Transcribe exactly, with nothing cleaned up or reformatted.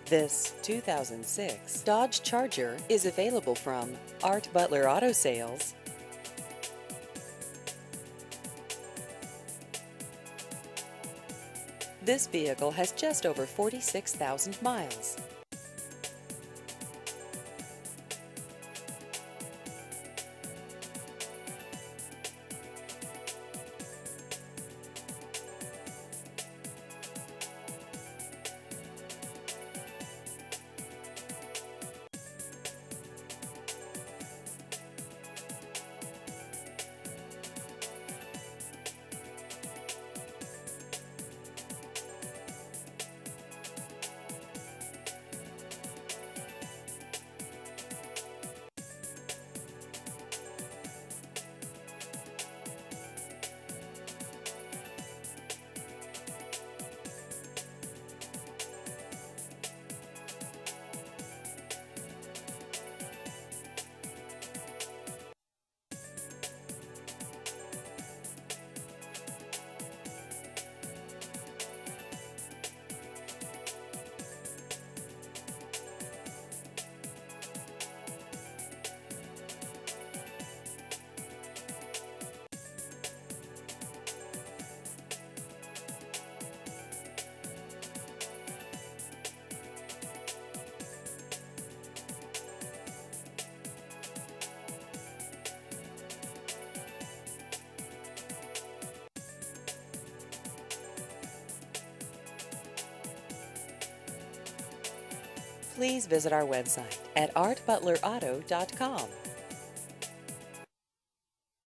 This two thousand six Dodge Charger is available from Art Butler Auto Sales. This vehicle has just over forty-six thousand miles. Please visit our website at art butler auto dot com.